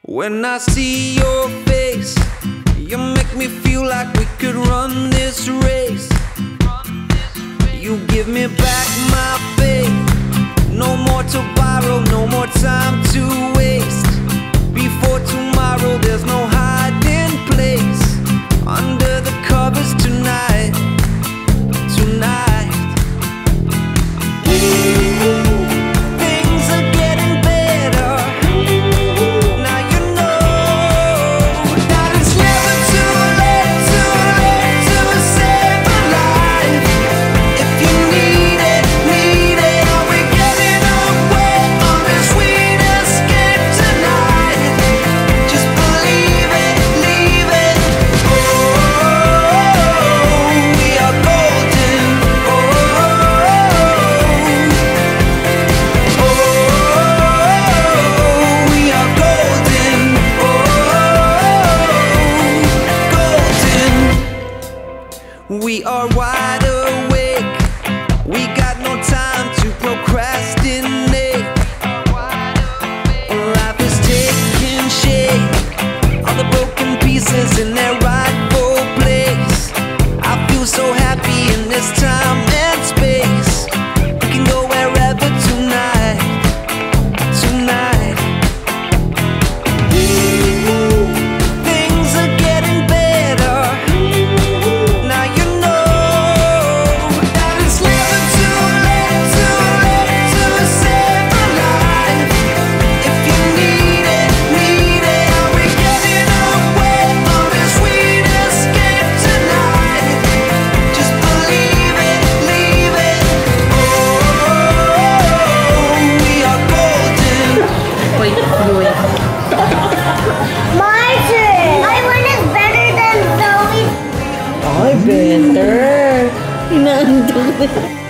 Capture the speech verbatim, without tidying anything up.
When I see your face, you make me feel like we could run this race. You give me back my faith. No more to borrow, no more time to waste. Before tomorrow, there's no hiding place. Under the covers tonight, tonight. Things are getting better. Now you know that it's never too late, too late to save a life. If you need it, need it, are we getting away on this sweet escape tonight? Just believe it, leave it. Oh, we are golden. We are wide awake. We got no time to procrastinate. Life is taking shape. All the broken pieces in their rightful place. I feel so happy in this time and space. We can go wherever tonight, tonight. Things are getting better. Now you know that it's never too late, too late to save a life. If you need it, need it, are we getting away on this sweet escape tonight? Just believe it, leave it. Oh, we are golden. Wait, wait. My turn! My one is better than Zoe's. Ay, better. Inaanto.